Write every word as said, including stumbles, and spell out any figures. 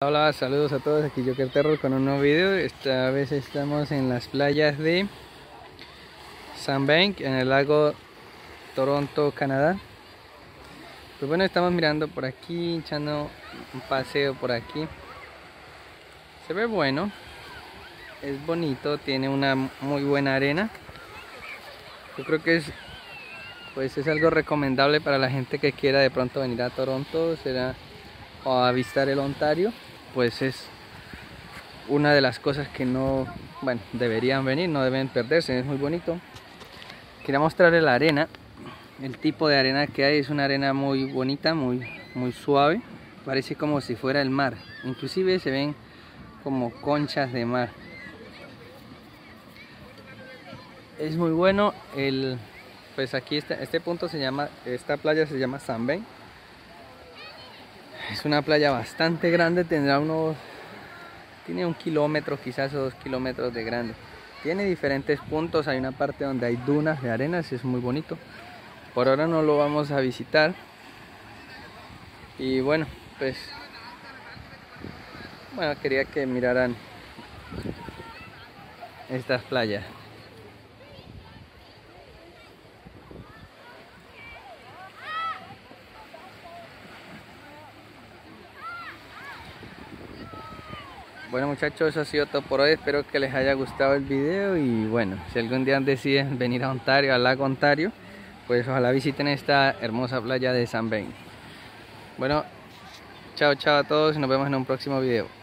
Hola, saludos a todos, aquí Joker Terror con un nuevo video. Esta vez estamos en las playas de Sandbank, en el lago Toronto, Canadá. Pues bueno, estamos mirando por aquí, echando un paseo por aquí. Se ve bueno, es bonito, tiene una muy buena arena. Yo creo que es, pues es algo recomendable para la gente que quiera de pronto venir a Toronto, será, o a visitar el Ontario. Pues es una de las cosas que no, bueno, deberían venir, no deben perderse, es muy bonito. Quería mostrarles la arena, el tipo de arena que hay, es una arena muy bonita, muy, muy suave, parece como si fuera el mar, inclusive se ven como conchas de mar. Es muy bueno, el, pues aquí este, este punto se llama, esta playa se llama Sandbank. Es una playa bastante grande, tendrá unos, tiene un kilómetro quizás o dos kilómetros de grande. Tiene diferentes puntos, hay una parte donde hay dunas de arenas, es muy bonito. Por ahora no lo vamos a visitar. Y bueno, pues, bueno, quería que miraran estas playas. Bueno muchachos, eso ha sido todo por hoy, espero que les haya gustado el video y bueno, si algún día deciden venir a Ontario, al lago Ontario, pues ojalá visiten esta hermosa playa de Sandbank. Bueno, chao chao a todos y nos vemos en un próximo video.